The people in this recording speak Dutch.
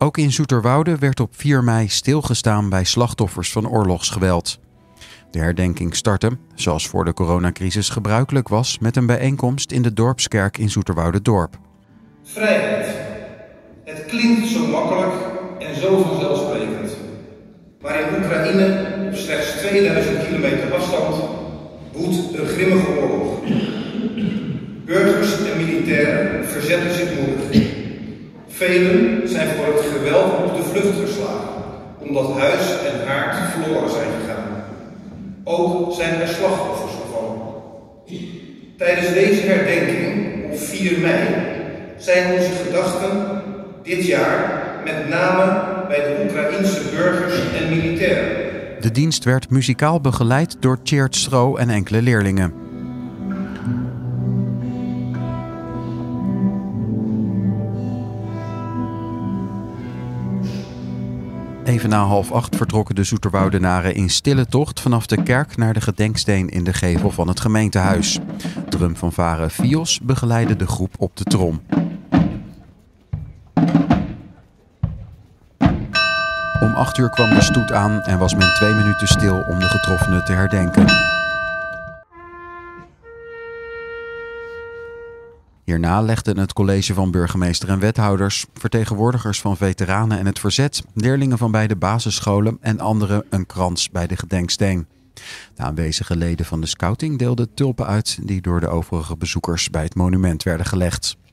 Ook in Zoeterwoude werd op 4 mei stilgestaan bij slachtoffers van oorlogsgeweld. De herdenking startte, zoals voor de coronacrisis gebruikelijk was, met een bijeenkomst in de Dorpskerk in Zoeterwoude-dorp. Vrijheid. Het klinkt zo makkelijk en zo vanzelfsprekend. Maar in Oekraïne, op slechts 2000 kilometer afstand, woedt een grimmige oorlog. Burgers en militairen verzetten zich moedig. Velen zijn voor het geweld op de vlucht geslagen, omdat huis en haard verloren zijn gegaan. Ook zijn er slachtoffers gevallen. Tijdens deze herdenking op 4 mei zijn onze gedachten dit jaar met name bij de Oekraïense burgers en militairen. De dienst werd muzikaal begeleid door Tjeerd Stro en enkele leerlingen. Even na 7:30 vertrokken de Zoeterwoudenaren in stille tocht vanaf de kerk naar de gedenksteen in de gevel van het gemeentehuis. Drumfanfare Fios begeleidde de groep op de trom. Om 8 uur kwam de stoet aan en was men 2 minuten stil om de getroffenen te herdenken. Hierna legden het college van burgemeester en wethouders, vertegenwoordigers van veteranen en het verzet, leerlingen van beide basisscholen en anderen een krans bij de gedenksteen. De aanwezige leden van de scouting deelden tulpen uit die door de overige bezoekers bij het monument werden gelegd.